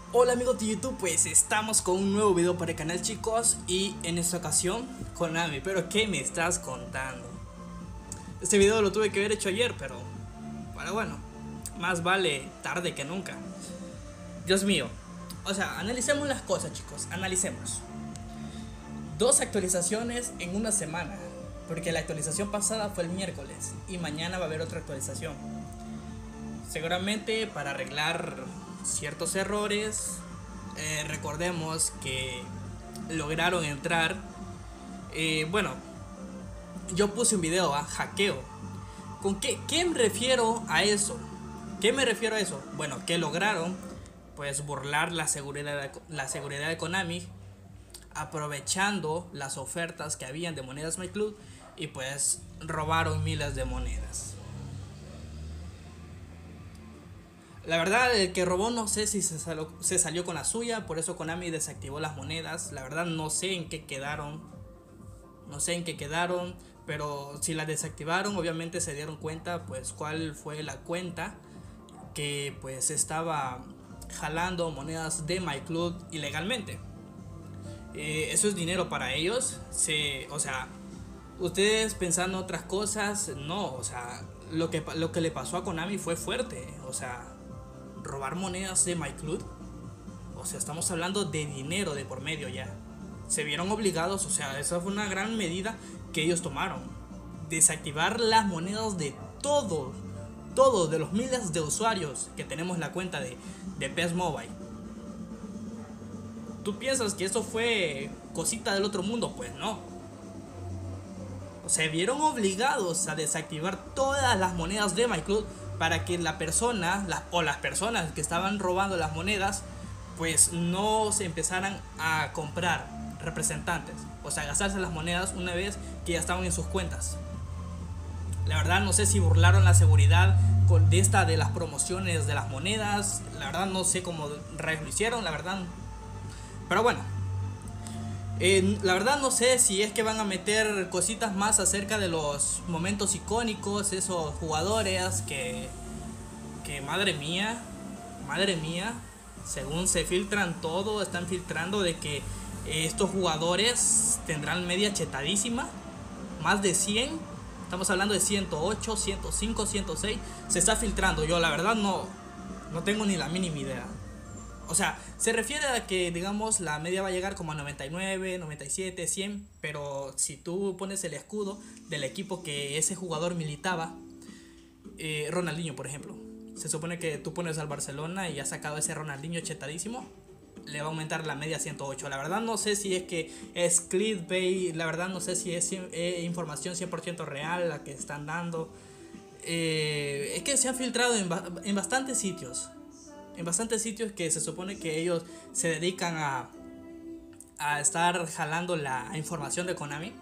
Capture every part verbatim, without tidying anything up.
Hola amigos de YouTube, pues estamos con un nuevo video para el canal, chicos. Y en esta ocasión, Konami. Pero ¿qué me estás contando? Este video lo tuve que haber hecho ayer, pero Pero bueno, más vale tarde que nunca. Dios mío. O sea, analicemos las cosas, chicos, analicemos. Dos actualizaciones en una semana, porque la actualización pasada fue el miércoles y mañana va a haber otra actualización. Seguramente para arreglar ciertos errores. Eh, recordemos que lograron entrar. Eh, bueno, yo puse un video a hackeo. ¿Con qué, qué me refiero a eso? ¿Qué me refiero a eso? Bueno, que lograron pues burlar la seguridad de, la seguridad de Konami, aprovechando las ofertas que habían de monedas MyClub, y pues robaron miles de monedas. La verdad, el que robó no sé si se salió, se salió con la suya, por eso Konami desactivó las monedas. La verdad no sé en qué quedaron. No sé en qué quedaron, pero si las desactivaron, obviamente se dieron cuenta pues cuál fue la cuenta que pues estaba jalando monedas de MyClub ilegalmente. Eh, eso es dinero para ellos. Se, o sea, ustedes pensando otras cosas, no, o sea, lo que, lo que le pasó a Konami fue fuerte. O sea, robar monedas de MyClub, o sea, estamos hablando de dinero de por medio ya. Se vieron obligados, o sea, esa fue una gran medida que ellos tomaron. Desactivar las monedas de todos, todos de los miles de usuarios que tenemos la cuenta de, de P E S Mobile. ¿Tú piensas que eso fue cosita del otro mundo? Pues no. Se vieron obligados a desactivar todas las monedas de MyClub para que la persona la, o las personas que estaban robando las monedas pues no se empezaran a comprar representantes, o sea, gastarse las monedas una vez que ya estaban en sus cuentas. La verdad no sé si burlaron la seguridad con de esta de las promociones de las monedas. La verdad no sé cómo rayos lo hicieron, la verdad. Pero bueno, eh, la verdad no sé si es que van a meter cositas más acerca de los momentos icónicos, esos jugadores que, que madre mía, madre mía, según se filtran todo, están filtrando de que estos jugadores tendrán media chetadísima, más de cien, estamos hablando de ciento ocho, ciento cinco, ciento seis, se está filtrando. Yo la verdad no, no tengo ni la mínima idea. O sea, se refiere a que, digamos, la media va a llegar como a noventa y nueve, noventa y siete, cien. Pero si tú pones el escudo del equipo que ese jugador militaba, eh, Ronaldinho por ejemplo, se supone que tú pones al Barcelona y has sacado ese Ronaldinho chetadísimo, le va a aumentar la media a ciento ocho. La verdad no sé si es que es clickbait, la verdad no sé si es eh, información cien por ciento real la que están dando. Eh, es que se ha filtrado en, ba en bastantes sitios. En bastantes sitios que se supone que ellos se dedican a, a estar jalando la información de Konami.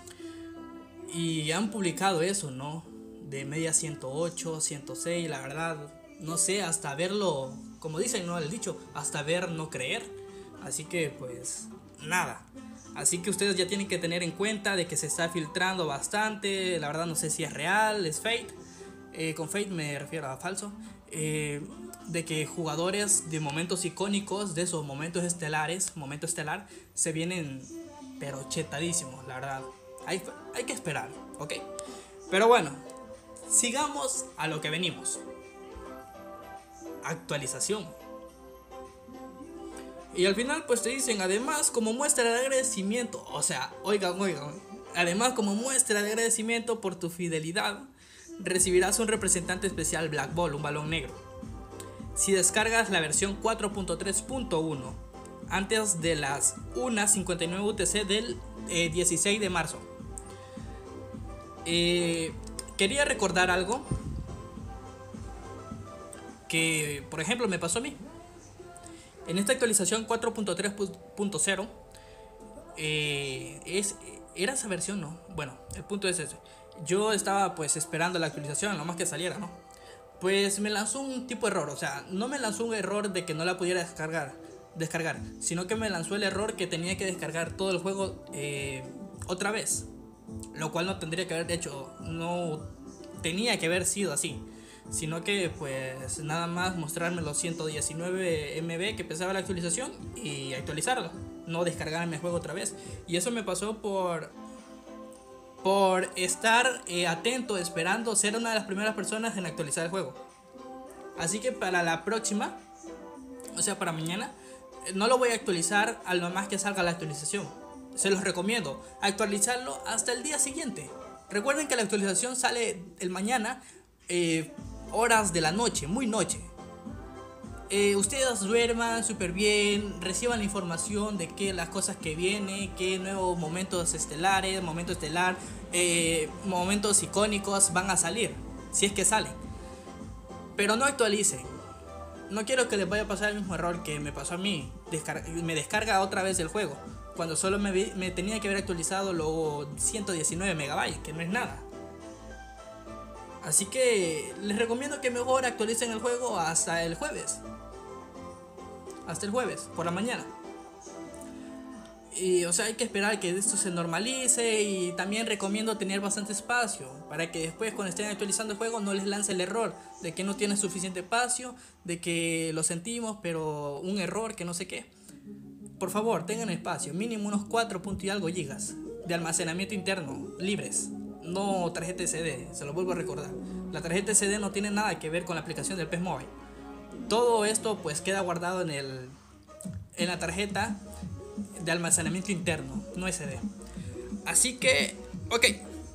Y han publicado eso, ¿no? De media ciento ocho, ciento seis, la verdad, no sé, hasta verlo, como dicen, ¿no? El dicho, hasta ver, no creer. Así que, pues, nada. Así que ustedes ya tienen que tener en cuenta de que se está filtrando bastante. La verdad no sé si es real, es fake. Eh, con fake me refiero a falso. Eh, de que jugadores de momentos icónicos, de esos momentos estelares, momento estelar, se vienen pero chetadísimos, la verdad. Hay, hay que esperar, ¿ok? Pero bueno, sigamos a lo que venimos. Actualización. Y al final pues te dicen, además como muestra de agradecimiento, o sea, oigan, oigan, además como muestra de agradecimiento por tu fidelidad, recibirás un representante especial Black Ball, un balón negro, si descargas la versión cuatro punto tres punto uno antes de las una cincuenta y nueve U T C del eh, dieciséis de marzo. Eh, quería recordar algo que, por ejemplo, me pasó a mí. En esta actualización cuatro punto tres punto cero eh, es, era esa versión, ¿no? Bueno, el punto es ese. Yo estaba pues esperando la actualización, lo más que saliera, ¿no? Pues me lanzó un tipo de error, o sea, no me lanzó un error de que no la pudiera descargar, descargar, sino que me lanzó el error que tenía que descargar todo el juego eh, otra vez, lo cual no tendría que haber hecho, no tenía que haber sido así. sino que pues nada más mostrarme los ciento diecinueve megabytes que pesaba la actualización y actualizarlo, no descargarme el juego otra vez. Y eso me pasó por por estar eh, atento, esperando ser una de las primeras personas en actualizar el juego. Así que para la próxima, o sea para mañana, no lo voy a actualizar a lo más que salga la actualización. Se los recomiendo actualizarlo hasta el día siguiente. Recuerden que la actualización sale el mañana, eh, horas de la noche, muy noche. Eh, ustedes duerman súper bien, reciban la información de que las cosas que vienen, que nuevos momentos estelares, momentos estelar, eh, momentos icónicos van a salir, si es que salen. Pero no actualicen. No quiero que les vaya a pasar el mismo error que me pasó a mí. Descar- me descarga otra vez el juego, cuando solo me, vi- me tenía que haber actualizado los ciento diecinueve megabytes, que no es nada. Así que les recomiendo que mejor actualicen el juego hasta el jueves. Hasta el jueves, por la mañana. Y o sea, hay que esperar que esto se normalice. Y también recomiendo tener bastante espacio, para que después cuando estén actualizando el juego no les lance el error de que no tienen suficiente espacio, de que lo sentimos pero un error que no sé qué. Por favor, tengan espacio, mínimo unos cuatro punto y algo gigas de almacenamiento interno libres. No tarjeta S D, se lo vuelvo a recordar. La tarjeta S D no tiene nada que ver con la aplicación del P E S Mobile. Todo esto pues queda guardado en el en la tarjeta de almacenamiento interno, no S D. Así que, ok.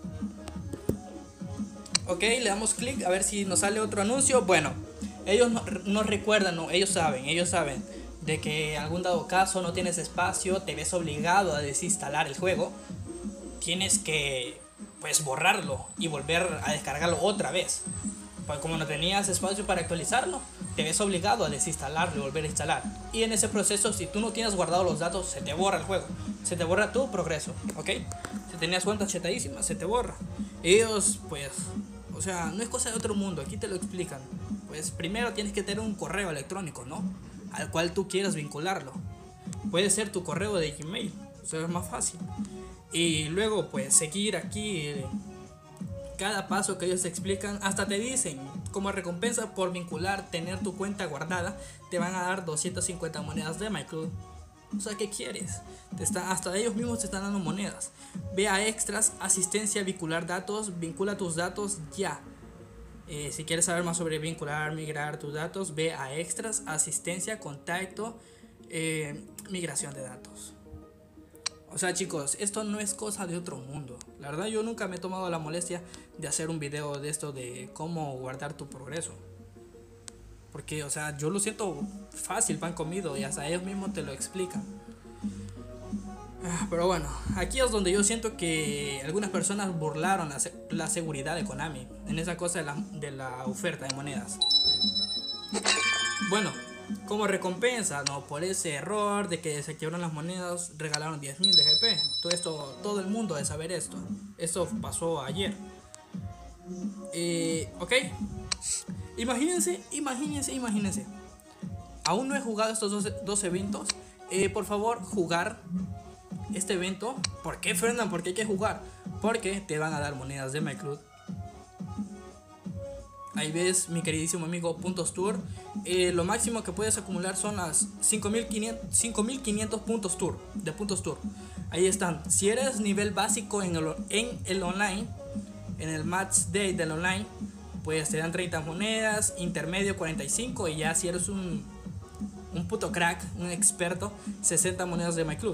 Ok, le damos clic a ver si nos sale otro anuncio. Bueno, ellos no, no recuerdan, no, ellos saben, ellos saben de que en algún dado caso no tienes espacio, te ves obligado a desinstalar el juego. Tienes que pues borrarlo y volver a descargarlo otra vez. Pues como no tenías espacio para actualizarlo, te ves obligado a desinstalarlo y volver a instalar. Y en ese proceso, si tú no tienes guardado los datos, se te borra el juego, se te borra tu progreso, ¿ok? Si tenías cuentas chetadísimas, se te borra. Ellos, pues, o sea, no es cosa de otro mundo, aquí te lo explican. Pues primero tienes que tener un correo electrónico, ¿no? Al cual tú quieras vincularlo. Puede ser tu correo de Gmail, eso es más fácil. Y luego, pues, seguir aquí eh, cada paso que ellos te explican. Hasta te dicen, como recompensa por vincular, tener tu cuenta guardada, te van a dar doscientas cincuenta monedas de MyCloud. O sea, ¿qué quieres? Te está, hasta ellos mismos te están dando monedas. Ve a extras, asistencia, vincular datos, vincula tus datos ya. Eh, si quieres saber más sobre vincular, migrar tus datos, ve a extras, asistencia, contacto, eh, migración de datos. O sea, chicos, esto no es cosa de otro mundo. La verdad, yo nunca me he tomado la molestia de hacer un video de esto de cómo guardar tu progreso. Porque, o sea, yo lo siento fácil, pan comido, y hasta ellos mismos te lo explican. Pero bueno, aquí es donde yo siento que algunas personas burlaron la, se la seguridad de Konami en esa cosa de la, de la oferta de monedas. Bueno, como recompensa, ¿no?, por ese error de que se quebraron las monedas, regalaron diez mil de G P. Todo esto, todo el mundo debe saber esto. Esto pasó ayer. Eh, ok. Imagínense, imagínense, imagínense. Aún no he jugado estos dos, dos eventos. Eh, por favor, jugar este evento. ¿Por qué, Fernand? ¿Por qué hay que jugar? Porque te van a dar monedas de MyCloud. Ahí ves, mi queridísimo amigo, puntos tour. Eh, lo máximo que puedes acumular son las cinco mil quinientos puntos tour, de puntos tour. Ahí están. Si eres nivel básico en el, en el online, en el match day del online, pues te dan treinta monedas, intermedio cuarenta y cinco, y ya si eres un, un puto crack, un experto, sesenta monedas de MyCloud.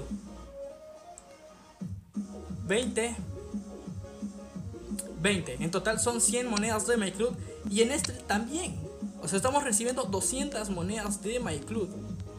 veinte. veinte. En total son cien monedas de MyCloud. Y en este también. O sea, estamos recibiendo doscientas monedas de MyCloud.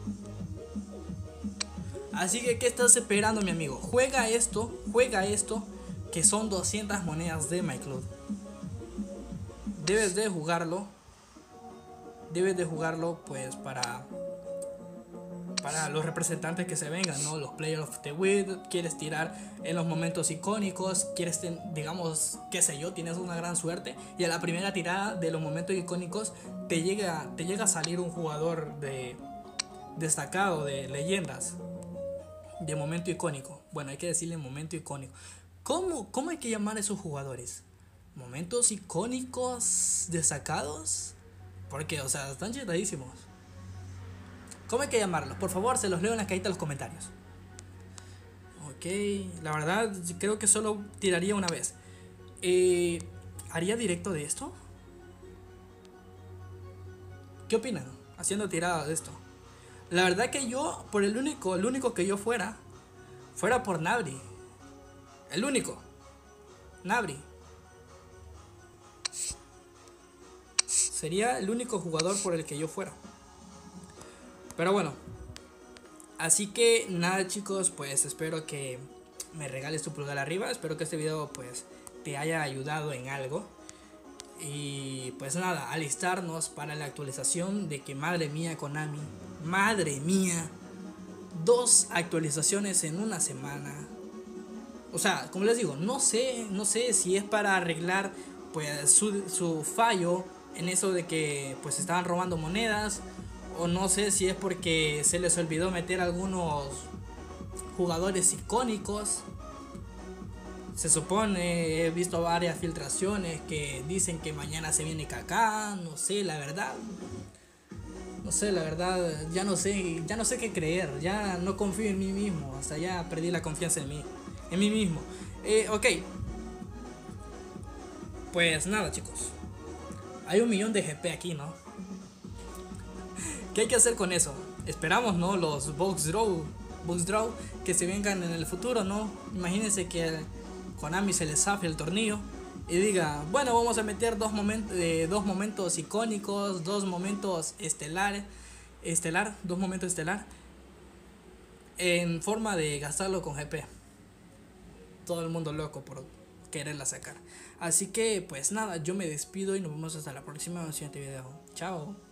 Así que, ¿qué estás esperando, mi amigo? Juega esto, juega esto, que son doscientas monedas de MyCloud. Debes de jugarlo. Debes de jugarlo, pues, para... para los representantes que se vengan, ¿no? Los Players of the Week. Quieres tirar en los momentos icónicos, quieres, ten, digamos, qué sé yo, tienes una gran suerte y a la primera tirada de los momentos icónicos te llega, te llega a salir un jugador de destacado, de leyendas, de momento icónico. Bueno, hay que decirle momento icónico. ¿Cómo, cómo hay que llamar a esos jugadores? Momentos icónicos destacados. Porque, o sea, están chetadísimos. ¿Cómo hay que llamarlos? Por favor, se los leo en la cajita de los comentarios. Ok, la verdad creo que solo tiraría una vez. Eh, ¿Haría directo de esto? ¿Qué opinan? Haciendo tirada de esto. La verdad que yo, por el único, el único que yo fuera, fuera por Nabri. El único. Nabri. Sería el único jugador por el que yo fuera. Pero bueno. Así que nada, chicos, pues espero que me regales tu pulgar arriba. Espero que este video pues te haya ayudado en algo. Y pues nada, alistarnos para la actualización de que madre mía Konami, madre mía, dos actualizaciones en una semana. O sea, como les digo, no sé, no sé si es para arreglar pues su, su fallo en eso de que pues estaban robando monedas, o no sé si es porque se les olvidó meter algunos jugadores icónicos. Se supone, he visto varias filtraciones que dicen que mañana se viene Kaká, no sé, la verdad. No sé, la verdad, ya no sé, ya no sé qué creer, ya no confío en mí mismo, hasta ya perdí la confianza en mí, en mí mismo. Eh, ok. Pues nada, chicos. Hay un millón de G P aquí, ¿no? ¿Qué hay que hacer con eso? Esperamos, ¿no? Los box draw, box draw que se vengan en el futuro, ¿no? Imagínense que Konami se le zafe el tornillo y diga, bueno, vamos a meter dos momentos, eh, dos momentos icónicos, dos momentos estelares, estelar, dos momentos estelar, en forma de gastarlo con G P. Todo el mundo loco por quererla sacar. Así que, pues nada, yo me despido y nos vemos hasta la próxima en el siguiente video. Chao.